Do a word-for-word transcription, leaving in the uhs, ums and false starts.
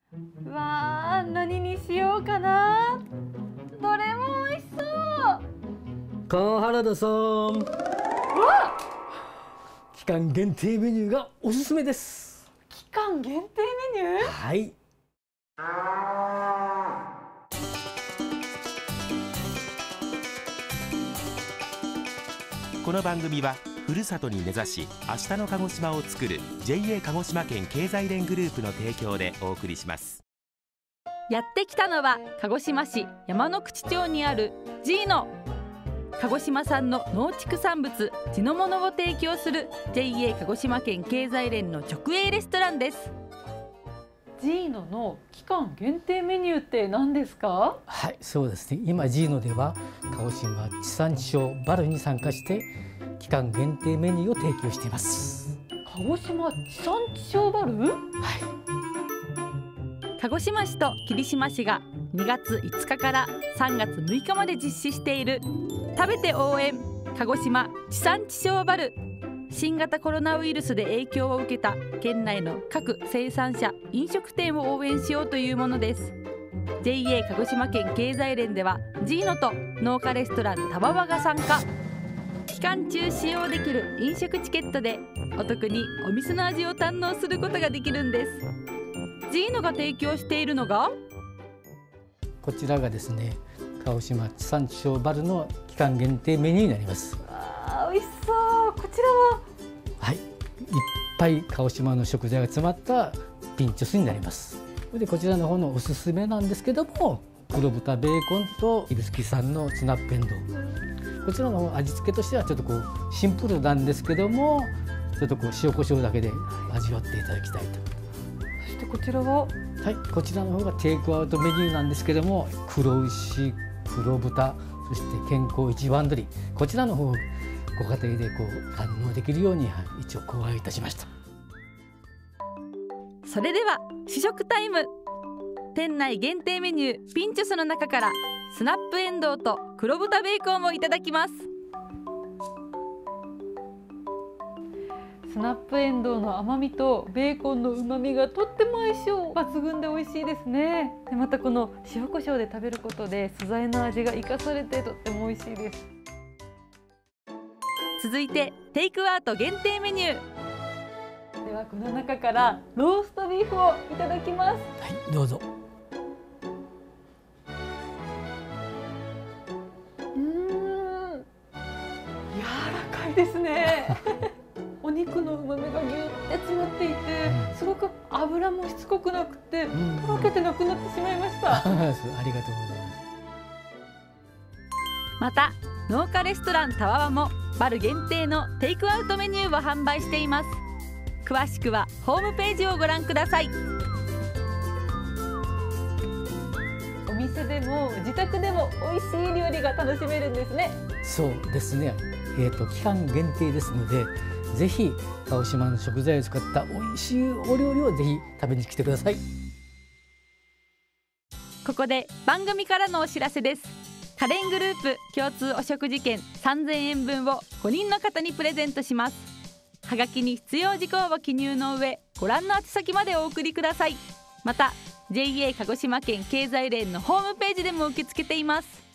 うわー、何にしようかな。どれも美味しそう。 川原田さん、 うわ、 期間限定メニューがおすすめです。 期間限定メニュー。 はい。 この番組はふるさとに根ざし明日の鹿児島を作る ジェイエー 鹿児島県経済連グループの提供でお送りします。 やってきたのは鹿児島市山之口町にあるジーノ。鹿児島産の農畜産物地のものを提供する ジェイエー 鹿児島県経済連の直営レストランです。 ジーノの期間限定メニューって何ですか？ はい、そうですね。今ジーノでは鹿児島地産地消バルに参加して期間限定メニューを提供しています。 鹿児島地産地消バル？はい。 鹿児島市と霧島市がにがついつかからさんがつむいかまで実施している食べて応援鹿児島地産地消バル。新型コロナウイルスで影響を受けた県内の各生産者飲食店を応援しようというものです。 ジェイエー 鹿児島県経済連ではジーノと農家レストランたわわが参加。期間中使用できる飲食チケットでお得にお店の味を堪能することができるんです。ジーノが提供しているのがこちらがですね、鹿児島地産地消バルの期間限定メニューになります。 あー、美味しそう。こちらははい、いっぱい鹿児島の食材が詰まったピンチョスになります。でこちらの方のおすすめなんですけども、黒豚ベーコンと指宿産のスナップエンドウ。こちらの方味付けとしてはちょっとこうシンプルなんですけども、ちょっとこう塩コショウだけで味わっていただきたいと。 そしてこちらは、 はい、こちらの方がテイクアウトメニューなんですけども、黒牛、黒豚、そして健康一番鶏、こちらの方をご家庭でこう堪能できるように一応考案いたしました。 それでは試食タイム。店内限定メニューピンチョスの中からスナップエンドウと黒豚ベーコンをいただきます。 スナップエンドウの甘みとベーコンの旨みがとっても相性抜群で美味しいですね。でまたこの塩コショウで食べることで素材の味が生かされてとっても美味しいです。 続いてテイクアウト限定メニュー。 ではこの中からローストビーフをいただきます。 はい、どうぞ。 うーん、柔らかいですね。お肉の旨味がぎゅって詰まっていて、すごく油もしつこくなくて、とろけてなくなってしまいました。 ありがとうございます。 また農家レストランたわわもバル限定のテイクアウトメニューを販売しています。詳しくはホームページをご覧ください。 お店でも自宅でも美味しい料理が楽しめるんですね。 そうですね。えーと期間限定ですので、ぜひ鹿児島の食材を使った美味しいお料理をぜひ食べに来てください。 ここで番組からのお知らせです。カレングループ共通お食事券さんぜんえんぶんをごにんの方にプレゼントします。はがきに必要事項を記入の上、ご覧の宛先までお送りください。また ジェイエー 鹿児島県経済連のホームページでも受け付けています。